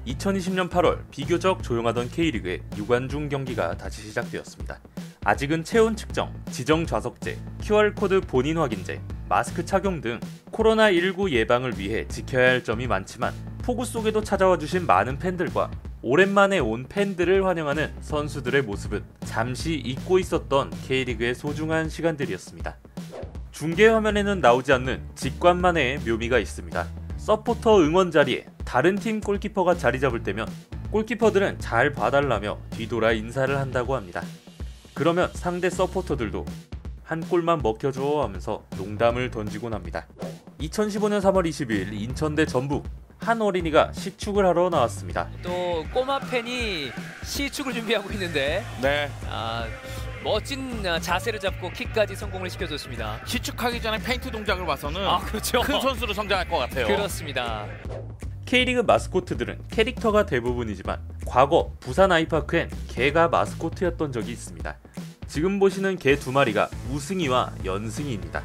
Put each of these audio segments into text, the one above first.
2020년 8월 비교적 조용하던 K리그의 유관중 경기가 다시 시작되었습니다. 아직은 체온 측정, 지정 좌석제, QR코드 본인 확인제, 마스크 착용 등 코로나19 예방을 위해 지켜야 할 점이 많지만 폭우 속에도 찾아와 주신 많은 팬들과 오랜만에 온 팬들을 환영하는 선수들의 모습은 잠시 잊고 있었던 K리그의 소중한 시간들이었습니다. 중계 화면에는 나오지 않는 직관만의 묘미가 있습니다. 서포터 응원 자리에 다른 팀 골키퍼가 자리 잡을 때면 골키퍼들은 잘 봐달라며 뒤돌아 인사를 한다고 합니다. 그러면 상대 서포터들도 한 골만 먹혀줘 하면서 농담을 던지곤 합니다. 2015년 3월 20일 인천 대 전북, 한 어린이가 시축을 하러 나왔습니다. 또 꼬마 팬이 시축을 준비하고 있는데 멋진 자세를 잡고 킥까지 성공을 시켜줬습니다. 시축하기 전에 페인트 동작을 봐서는 그렇죠. 큰 선수로 성장할 것 같아요. 그렇습니다. K리그 마스코트들은 캐릭터가 대부분이지만 과거 부산 아이파크엔 개가 마스코트였던 적이 있습니다. 지금 보시는 개 두 마리가 우승이와 연승이입니다.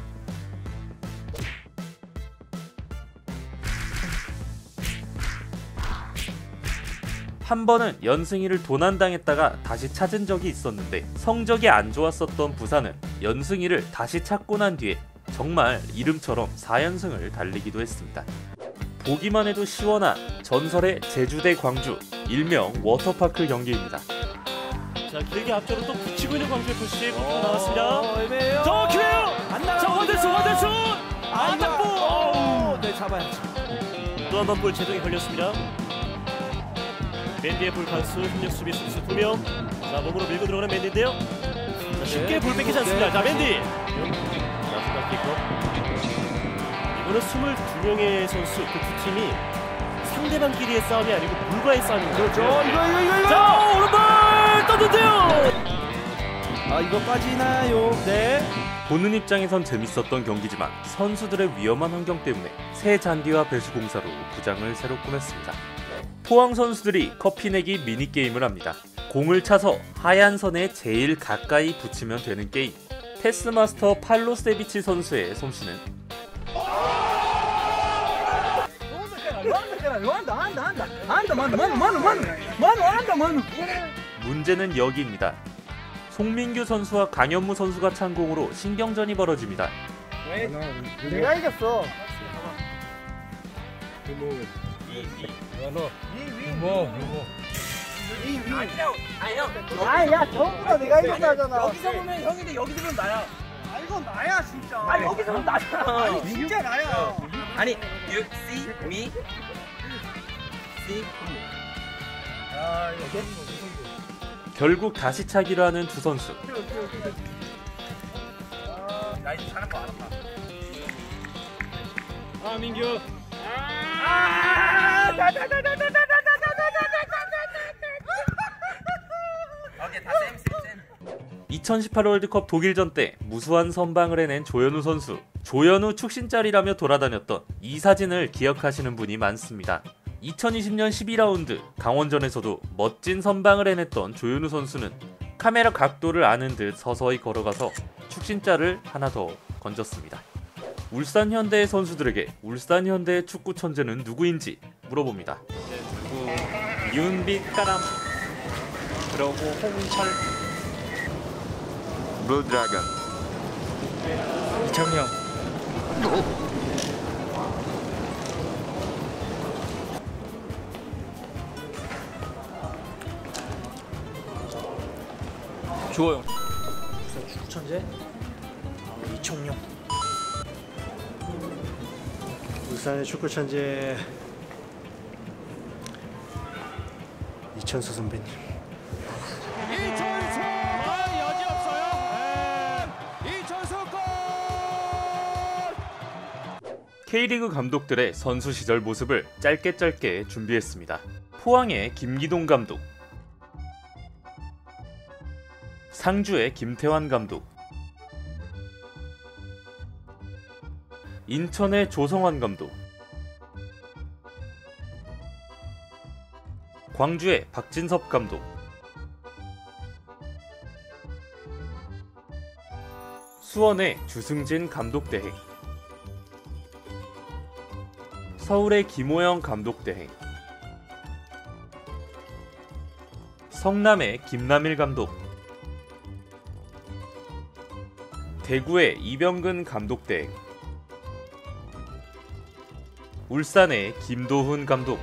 한 번은 연승이를 도난당했다가 다시 찾은 적이 있었는데 성적이 안 좋았었던 부산은 연승이를 다시 찾고 난 뒤에 정말 이름처럼 4연승을 달리기도 했습니다. 보기만 해도 시원한 전설의 제주 대 광주, 일명 워터파크 경기입니다. 자, 길게 앞쪽으로 또 붙이고 있는 광주 FC 나왔습니다. 애매해요. 저 기회요. 안 나가요. 자, 원대슛. 네, 잡아야지. 또 한 번 볼 제동이 걸렸습니다. 맨디의 볼 강수, 협력 수비 선수 2명. 자, 몸으로 밀고 들어가는 맨디인데요. 자, 쉽게 볼 뺏기지 않습니다. 자, 맨디. 자, 순간 킥업. 이거는 22명의 선수 그 두 팀이 상대방끼리의 싸움이 아니고 불과의 싸움입니다. 그렇죠. 이거. 자, 오른발 떴는데요. 이거 빠지나요? 네. 보는 입장에선 재밌었던 경기지만 선수들의 위험한 환경 때문에 새 잔디와 배수 공사로 구장을 새로 꾸몄습니다. 포항 선수들이 커피 내기 미니게임을 합니다. 공을 차서 하얀 선에 제일 가까이 붙이면 되는 게임. 패스마스터 팔로세비치 선수의 솜씨는 문제는 여기입니다. 송민규 선수와 강현무 선수가 찬 공으로 신경전이 벌어집니다. 내가 이겼어. 야, 저보다 내가 이겼다잖아. 여기서 보면 형인데 여기서 보면 나야. 이건 나야 진짜. 여기서 보면 나잖아. 아니 진짜 나야. 아니, you see me? See me. 결국 다시 차기로 하는 두 선수. 나 이제 잘할 거 알았다. 민규. 2018 월드컵 독일전 때 무수한 선방을 해낸 조현우 선수. 조현우 축신짤이라며 돌아다녔던 이 사진을 기억하시는 분이 많습니다. 2020년 12라운드 강원전에서도 멋진 선방을 해냈던 조현우 선수는 카메라 각도를 아는 듯 서서히 걸어가서 축신짤을 하나 더 건졌습니다. 울산 현대의 선수들에게 울산 현대의 축구 천재는 누구인지 물어봅니다. 윤빛 까람. 그리고 홍철. 블루드래곤. 이청용. 주호영. 부산 축구 천재 이청용. 울산의 축구 천재 이천수 선배님. 이천수 여지 없어요. 이천수 골. K리그 감독들의 선수 시절 모습을 짧게 준비했습니다. 포항의 김기동 감독, 상주의 김태환 감독, 인천의 조성환 감독, 광주의 박진섭 감독, 수원의 주승진 감독 대행, 서울의 김호영 감독 대행, 성남의 김남일 감독, 대구의 이병근 감독 대 울산의 김도훈 감독.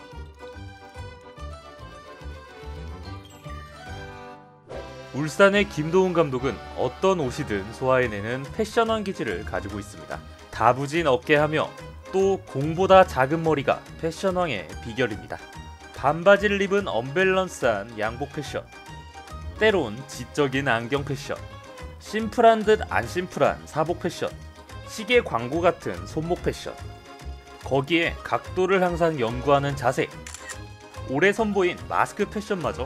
울산의 김도훈 감독은 어떤 옷이든 소화해내는 패션왕 기질을 가지고 있습니다. 다부진 어깨하며 또 공보다 작은 머리가 패션왕의 비결입니다. 반바지를 입은 언밸런스한 양복 패션, 때론 지적인 안경 패션, 심플한 듯 안 심플한 사복 패션, 시계 광고 같은 손목 패션, 거기에 각도를 항상 연구하는 자세, 올해 선보인 마스크 패션마저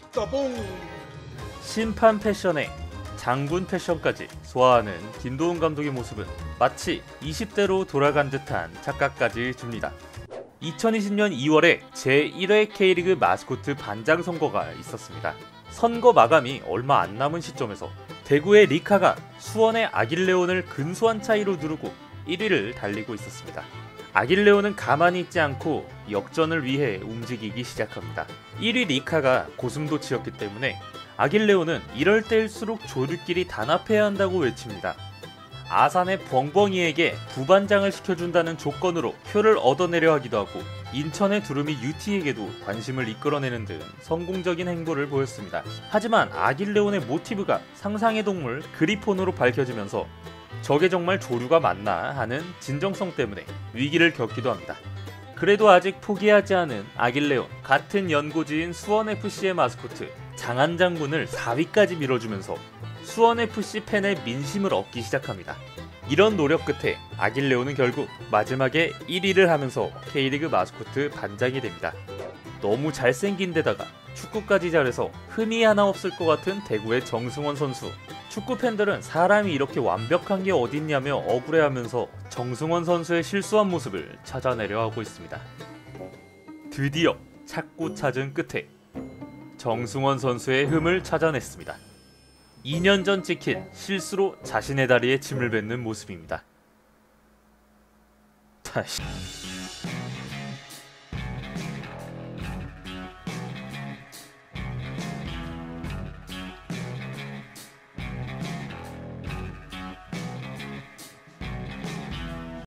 심판 패션에 장군 패션까지 소화하는 김도훈 감독의 모습은 마치 20대로 돌아간 듯한 착각까지 줍니다. 2020년 2월에 제1회 K리그 마스코트 반장 선거가 있었습니다. 선거 마감이 얼마 안 남은 시점에서 대구의 리카가 수원의 아길레온을 근소한 차이로 누르고 1위를 달리고 있었습니다. 아길레온은 가만히 있지 않고 역전을 위해 움직이기 시작합니다. 1위 리카가 고슴도치였기 때문에 아길레온은 이럴 때일수록 조류끼리 단합해야 한다고 외칩니다. 아산의 벙벙이에게 부반장을 시켜준다는 조건으로 표를 얻어내려 하기도 하고 인천의 두루미 UT에게도 관심을 이끌어내는 등 성공적인 행보를 보였습니다. 하지만 아길레온의 모티브가 상상의 동물 그리폰으로 밝혀지면서 저게 정말 조류가 맞나 하는 진정성 때문에 위기를 겪기도 합니다. 그래도 아직 포기하지 않은 아길레온, 같은 연고지인 수원FC의 마스코트 장안장군을 4위까지 밀어주면서 수원FC 팬의 민심을 얻기 시작합니다. 이런 노력 끝에 아길레온은 결국 마지막에 1위를 하면서 K리그 마스코트 반장이 됩니다. 너무 잘생긴 데다가 축구까지 잘해서 흠이 하나 없을 것 같은 대구의 정승원 선수. 축구 팬들은 사람이 이렇게 완벽한 게 어딨냐며 억울해하면서 정승원 선수의 실수한 모습을 찾아내려 하고 있습니다. 드디어 찾고 찾은 끝에 정승원 선수의 흠을 찾아냈습니다. 2년 전 찍힌 실수로 자신의 다리에 침을 뱉는 모습입니다. 다시